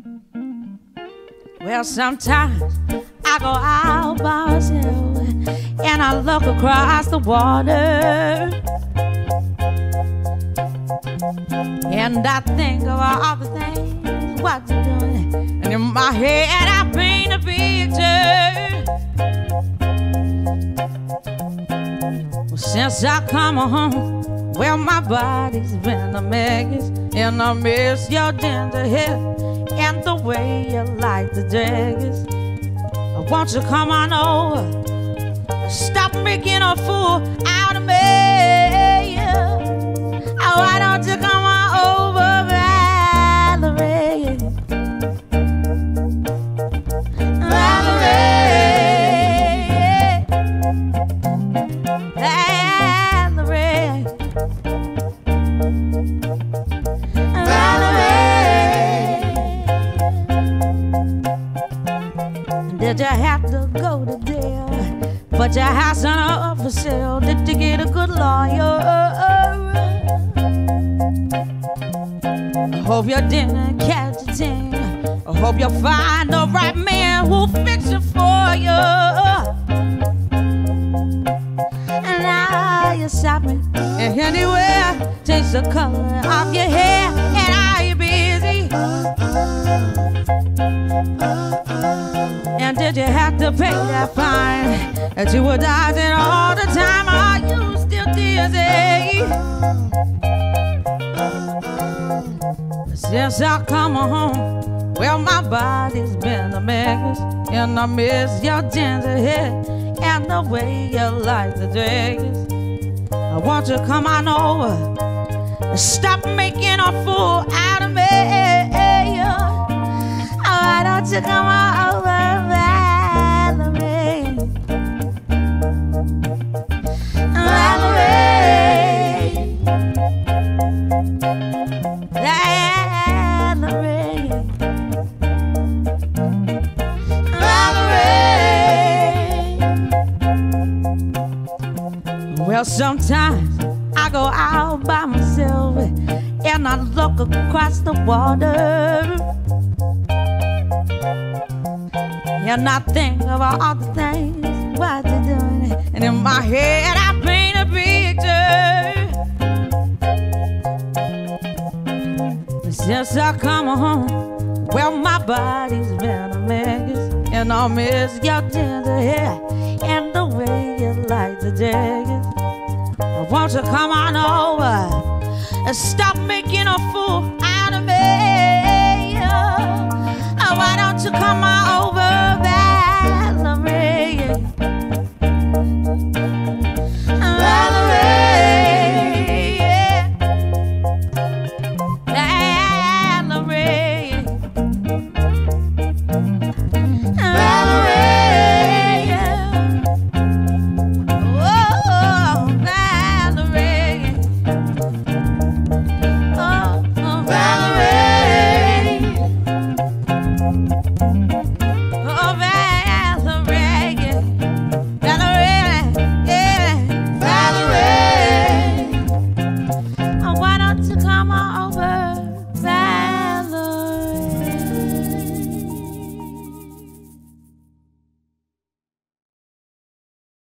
Well, sometimes I go out by myself and I look across the water, and I think of all the things what you're doing, and in my head I paint a picture. Well, since I come home, well, my body's been a mess, and I miss your ginger hair and the way you like the dress. Won't you come on over? Stop making a fool out of me. Why don't you come on over, Valerie? Valerie, Valerie, Valerie. Did you have to go to jail? But your house ain't up for sale. Did you get a good lawyer? I hope you didn't catch a thing. I hope you find the right man who'll fix it for you. And now you're shopping and anywhere, change the color of your hair. And are you busy? And did you have to pay that fine that you were dodging all the time? Are you still dizzy? Since I come home, well, my body's been a mess, and I miss your ginger hair and the way you like the dress. I want you to come on over and stop making a fool out of me. Why don't you come on over, Valerie? Valerie, Valerie, Valerie. Well, sometimes I go out by myself and I look across the water, and I think of all the things what you're doing, and in my head I paint a picture. Since I come home, well, my body's been a mess, and I miss your ginger hair and the way you like the dress. Won't you come on over and stop making a fool